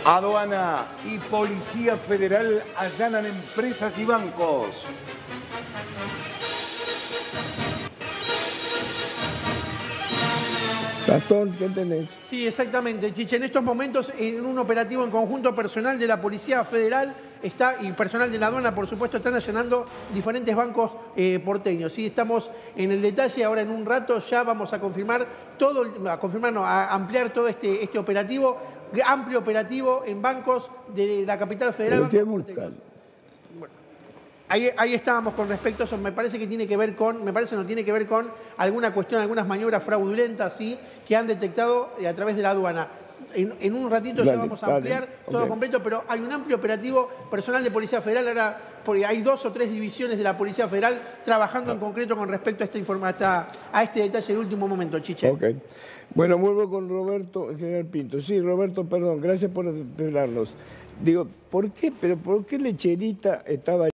Aduana y Policía Federal allanan empresas y bancos. Gastón, ¿qué tenés? Sí, exactamente, Chiche. En estos momentos, en un operativo en conjunto, personal de la Policía Federal y personal de la aduana, por supuesto, están allanando diferentes bancos porteños. Sí, estamos en el detalle. Ahora, en un rato, ya vamos a confirmar todo, a ampliar todo este operativo, amplio operativo en bancos de la capital federal. ¿Pero qué multa? Ahí estábamos con respecto a eso. Me parece que tiene que ver con, no tiene que ver con alguna cuestión, algunas maniobras fraudulentas, ¿sí?, que han detectado a través de la aduana. En un ratito ya vamos a ampliar todo completo, pero hay un amplio operativo personal de Policía Federal. Ahora, porque hay 2 o 3 divisiones de la Policía Federal trabajando en concreto con respecto a este detalle de último momento, Chiche. Ok. Bueno, vuelvo con Roberto, el general Pinto. Sí, Roberto, perdón, gracias por esperarnos. Digo, ¿por qué Lecherita estaba